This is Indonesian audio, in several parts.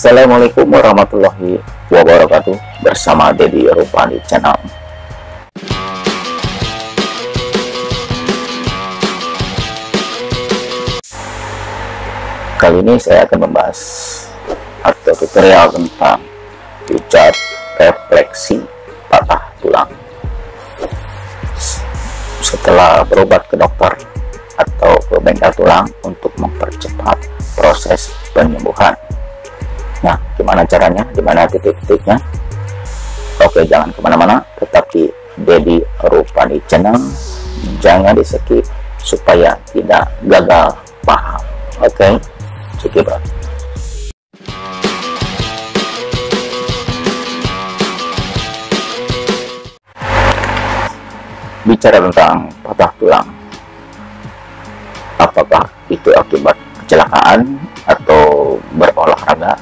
Assalamualaikum warahmatullahi wabarakatuh. Bersama Dedi Rupani Channel. Kali ini saya akan membahas atau tutorial tentang pijat refleksi patah tulang. Setelah berobat ke dokter atau ke bengkel tulang untuk mempercepat proses penyembuhan. Nah, gimana caranya? Gimana titik-titiknya? Oke, jangan kemana-mana, tetap di Dedi Rupani Channel. Jangan di skip supaya tidak gagal paham. Oke, skip. Bicara tentang patah tulang, apakah itu akibat kecelakaan atau berolahraga?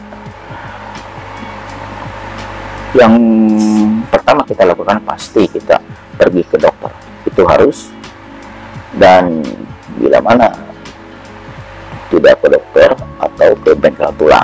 Yang pertama kita lakukan pasti kita pergi ke dokter, itu harus. Dan bila mana tidak ke dokter atau ke bengkel tulang,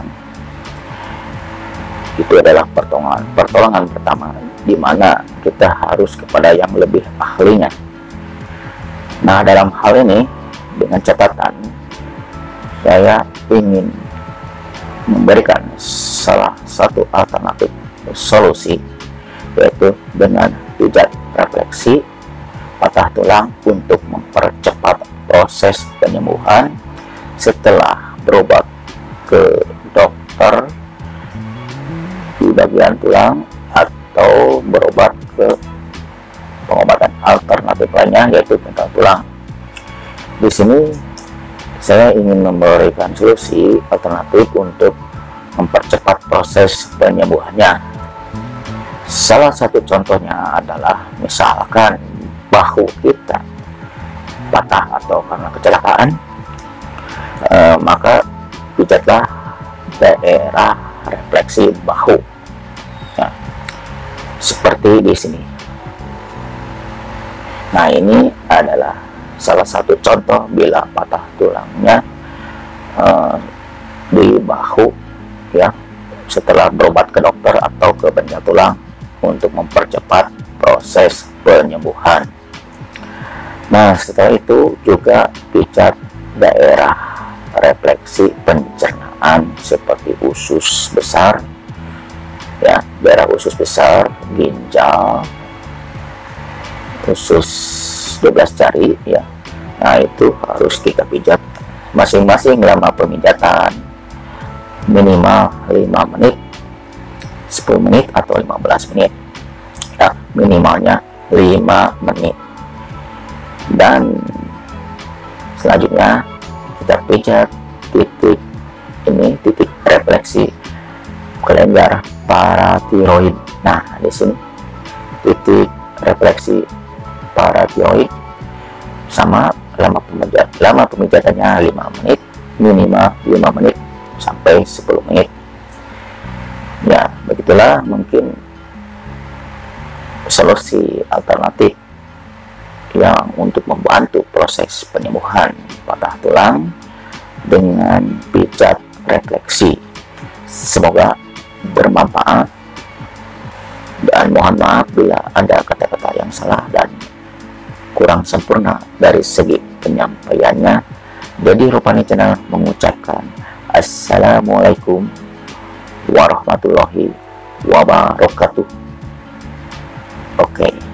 itu adalah pertolongan pertama, di mana kita harus kepada yang lebih ahlinya. Nah, dalam hal ini dengan catatan saya ingin memberikan salah satu alternatif solusi, yaitu dengan pijat refleksi patah tulang untuk mempercepat proses penyembuhan setelah berobat ke dokter di bagian tulang atau berobat ke pengobatan alternatif lainnya, yaitu bengkel tulang. Di sini saya ingin memberikan solusi alternatif untuk mempercepat proses penyembuhannya. Salah satu contohnya adalah misalkan bahu kita patah atau karena kecelakaan, maka pijatlah daerah refleksi bahu. Nah, seperti di sini. Nah, ini adalah salah satu contoh bila patah tulangnya di bahu, ya, setelah berobat ke dokter atau ke bengkel tulang untuk mempercepat proses penyembuhan. Nah, setelah itu juga pijat daerah refleksi pencernaan seperti usus besar, ya, daerah usus besar, ginjal, usus 12 jari, ya. Nah, itu harus kita pijat masing-masing lama pemijatan minimal 5 menit, 10 menit atau 15 menit. Nah, minimalnya 5 menit. Dan selanjutnya kita pijat titik ini, titik refleksi kelenjar paratiroid. Nah, di sini titik refleksi paratiroid, sama lama pemijatannya 5 menit, minimal 5 menit sampai 10 menit. Ya, begitulah mungkin solusi alternatif yang untuk membantu proses penyembuhan patah tulang dengan pijat refleksi. Semoga bermanfaat, dan mohon maaf bila ada kata-kata yang salah dan kurang sempurna dari segi penyampaiannya. Dedi Rupani Channel mengucapkan Assalamualaikum warahmatullahi wabarakatuh. Oke.